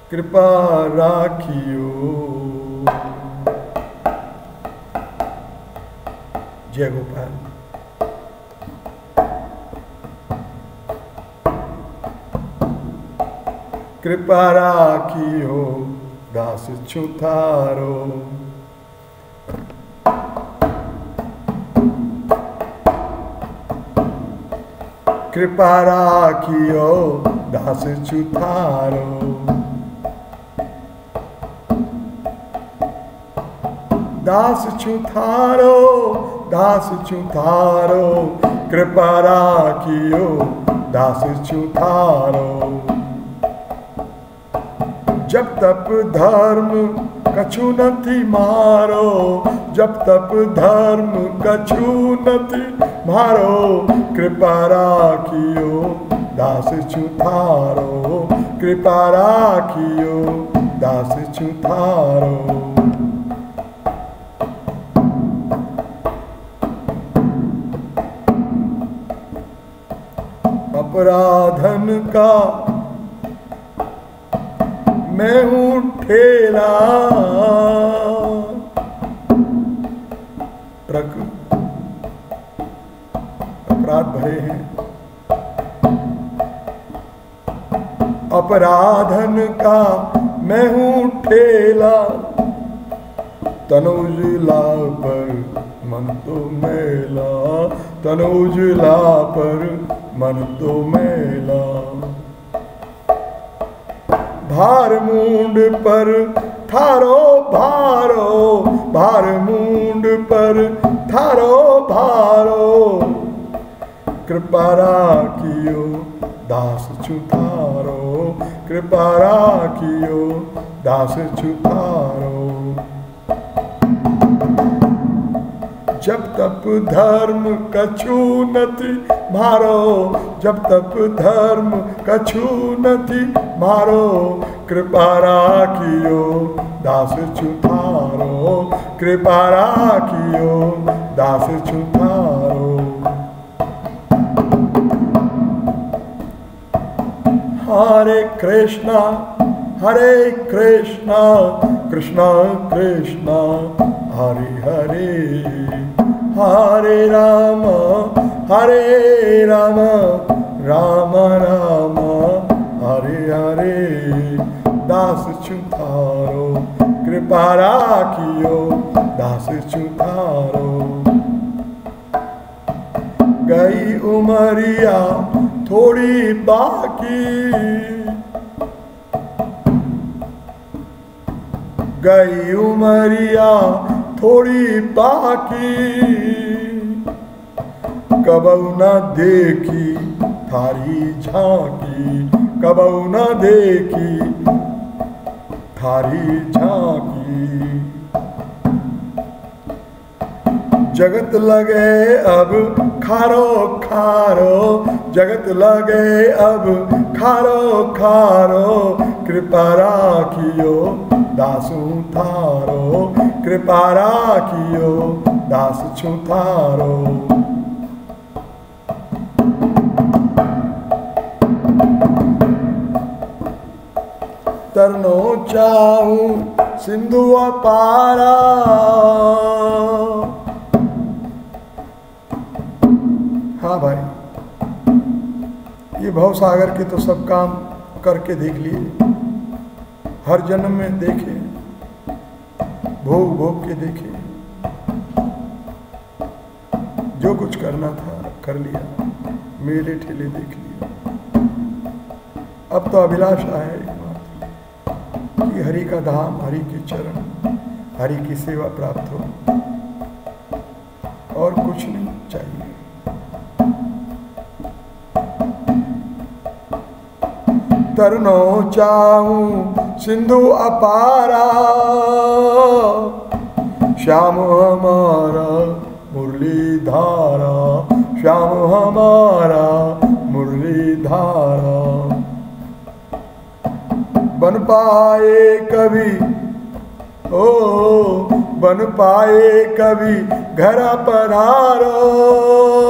कृपा राखियो। जय गोपाल। कृपा राखियो दास छुथारो। कृपा राखियो दास छुथारो। दास छुथारो, दास छुथारो, कृपा राखियो दास छुथारो। जब तप धर्म कछु नथी मारो, जब तप धर्म कछु नथी मारो, कृपा राखियो दास छुथारो। कृपा राखियो दास छुथारो। अपराधन का मैं हूँ ठेला। ट्रक अपराध भरे हैं। अपराधन का मैं हूँ ठेला, तनुजला पर मन तो मेला, तनुजला पर मन तो मेला। भार मुंड पर थारो भारो, भार मुंड पर थारो भारो, कृपा राखियो दास छुथारो। कृपा राखियो दास छुथारो। जब तप धर्म कछु नथी मारो, जब तप धर्म कछु नथी मारो, कृपा राखियो दास छुथारो। कृपा राखियो दास छुथारो। हरे कृष्णा हरे कृष्णा, कृष्णा कृष्णा हरे हरे, हरे राम राम राम हरे हरे। दास छुथारो, कृपा राखियो दास छुथारो। गई उमरिया थोड़ी बाकी, गई उमरिया थोड़ी बाकी, कबहू न देखी थारी झांकी, कबहू न देखी थारी झांकी। जगत लगे अब खारो खारो, जगत लगे अब खारो खारो, कृपा राखियो दासु थारो। कृपा राखियो दास छुथारो। तरनो चाहूं सिंधु अपारा, हाँ भाई, ये भव सागर के तो सब काम करके देख लिए, हर जन्म में देखे, भोग भोग के देखे, जो कुछ करना था कर लिया, मेले ठेले देख लिया। अब तो अभिलाषा है एकमात्र कि हरि का धाम, हरि के चरण, हरि की सेवा प्राप्त हो, और कुछ नहीं चाहिए। तरनो चाहूं सिंधु अपारा, श्याम हमारा मुरली धारा, श्याम हमारा मुरली धारा। बन पाए कभी ओ बन पाए कभी घर पधारो,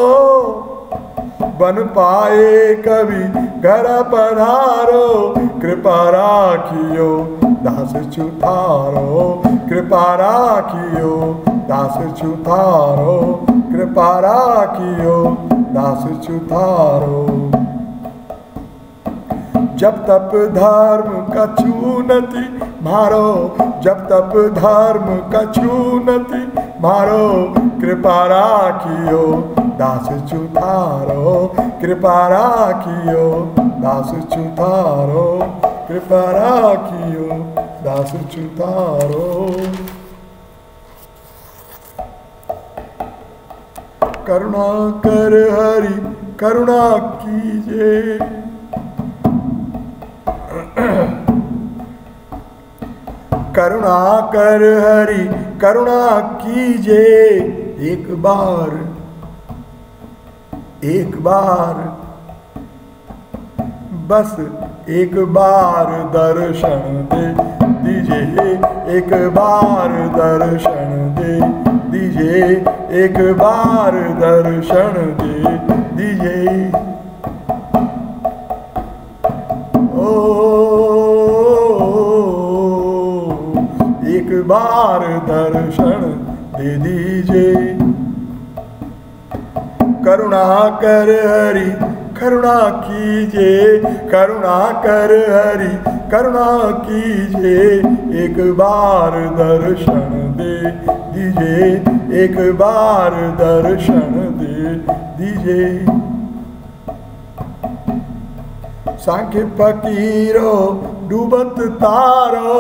बन पाए कभी घर पधारो, कृपा कृपा राखियो दास चुथारो, कृपा राखियो दास चुथारो, कृपा राखियो दास चुथारो। जब तप धर्म कछु नति मारो, जब तप धर्म कछु नति मारो, कृपा राखियो दास चुथारो, कृपा राखियो दास चुथारो, कृपा राखियो दास चुथारो। करुणा कर हरि करुणा कीजे, करुणा कर हरि करुणा कीजे, एक बार बस एक बार दर्शन दे दीजिए, एक बार दर्शन दे दीजिए, एक बार दर्शन दे दीजिए। ओ एक बार दर्शन दे दीजिए। करुणा कर हरि करुणा कीजिए, करुणा कर हरि करुणा कीजिए, एक बार दर्शन दे दीजिए, एक बार दर्शन दे दीजिए। सांख्य फकीरो डूबत तारो,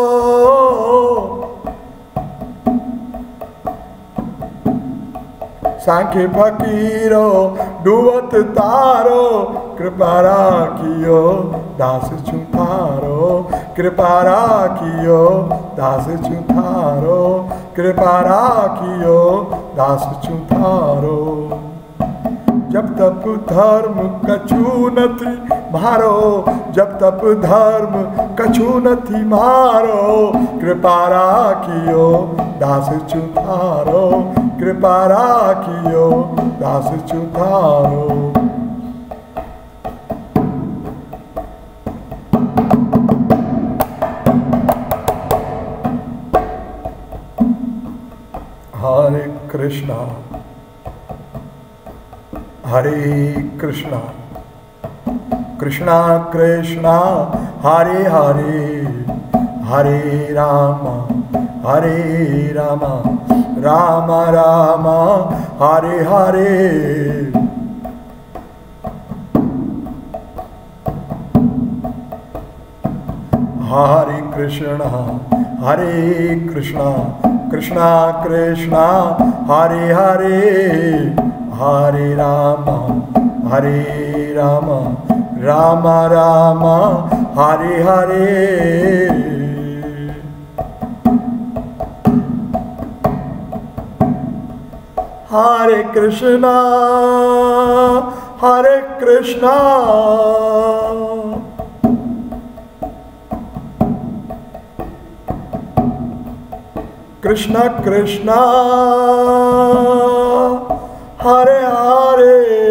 सांख्य फकीरो डूबत तारो, कृपा राखियो दास चुथारो, कृपा राखियो दास चुथारो, कृपा राखियो दास चुथारो। जब तप धर्म कछु नथि मारो, जब तप धर्म कछु नथि मारो, कृपा राखियो दास चुथारो, कृपा राखियो दास चुथारो। हरे कृष्णा हरे कृष्णा कृष्णा कृष्णा हरे हरे, हरे राम राम राम हरे हरे। हरे कृष्णा कृष्णा कृष्णा हरे हरे, हरे राम राम राम हरे हरे। हरे कृष्णा कृष्णा कृष्णा हरे हरे,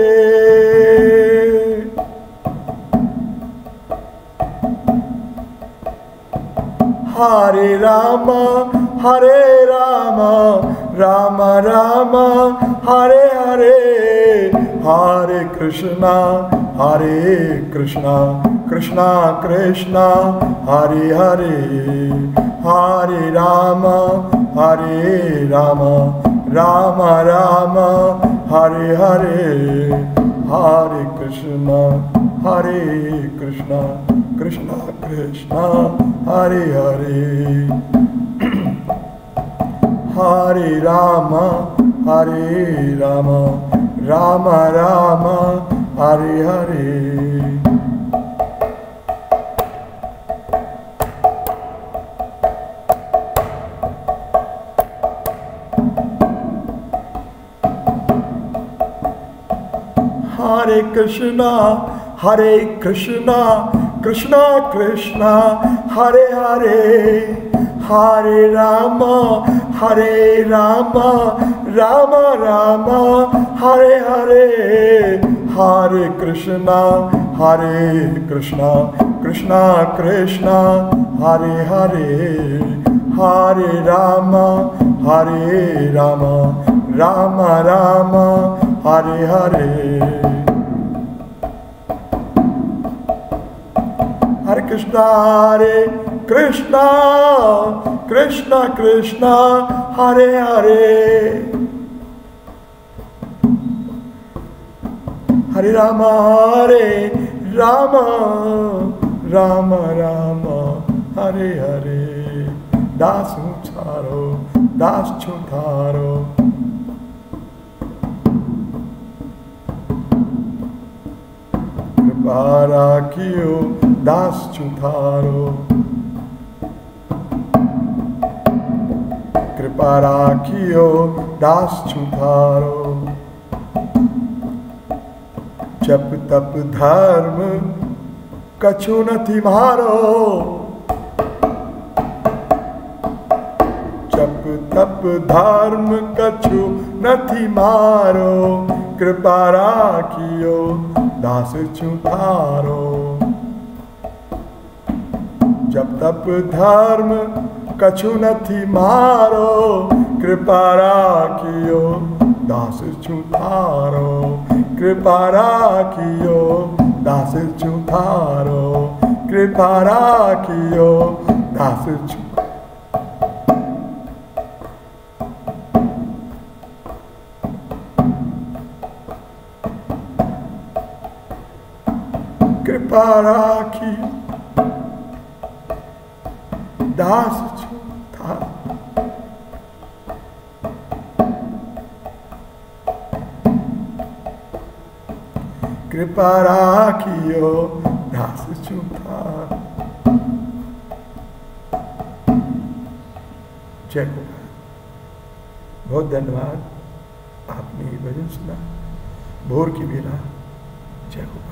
हरे राम राम राम हरे हरे। हरे कृष्णा कृष्णा कृष्णा हरे हरे, हरे राम राम राम हरे हरे। हरे कृष्णा कृष्णा कृष्णा हरे हरे, हरे राम राम राम हरे हरे। हरे कृष्णा कृष्णा कृष्णा हरे हरे, हरे राम राम राम हरे हरे। हरे कृष्णा कृष्णा कृष्णा हरे हरे हरे राम राम राम हरे हरे हरे कृष्णा कृष्णा कृष्णा हरे हरे हरे राम राम राम हरे हरे दास उछारो दास छुठारो कृपा राखियो दास छुठारो कृपा राखियो दास छुठारो जप तप धर्म कछु नथी मारो जप तप धर्म कछु नथी मारो कृपा राखियो दास छुठारो जप तप धर्म कछु नथी मारो कृपा राखियो दास छुठारो कृपा राखियो दास छुठारो कृपा राखियो दास कृपा राखी दास छुठारो कृपा राखियो दास छुठारो। जय गोपाल। बहुत धन्यवाद, आपने ये भजन सुना। भोर की बेला। जय गोपाल।